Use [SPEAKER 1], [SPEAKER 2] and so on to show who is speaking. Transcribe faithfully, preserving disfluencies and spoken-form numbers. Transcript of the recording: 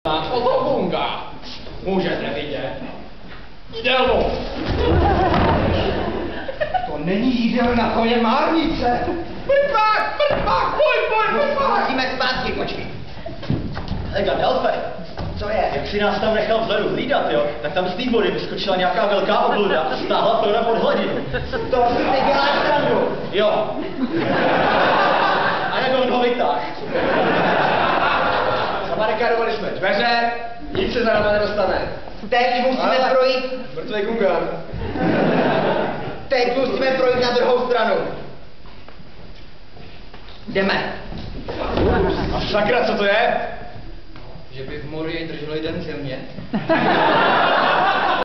[SPEAKER 1] O to bunga. Můžete vidět. Jídelnu.
[SPEAKER 2] To není jídelna, to je márnice.
[SPEAKER 1] Mrtvák, mrtvák, pojď, pojď, mrtvák.
[SPEAKER 2] Musíme zpátky, kočky.
[SPEAKER 3] Hega, Elfe,
[SPEAKER 2] Co je?
[SPEAKER 3] jak si nás tam nechal vzadu hlídat, jo, tak tam z té vody vyskočila nějaká velká obluda a stáhla to na podhladinu.
[SPEAKER 2] To si neděláš srandu.
[SPEAKER 3] Jo. A jak on ho vytáhl?
[SPEAKER 1] Zabarikádovali jsme dveře, nic se za náma nedostane.
[SPEAKER 2] Teď musíme
[SPEAKER 1] Ale-
[SPEAKER 2] projít,
[SPEAKER 1] Mrtvej gungan.
[SPEAKER 2] teď musíme projít na druhou stranu. Jdeme.
[SPEAKER 1] A sakra, co to je?
[SPEAKER 2] Že by v Morii držel jeden země.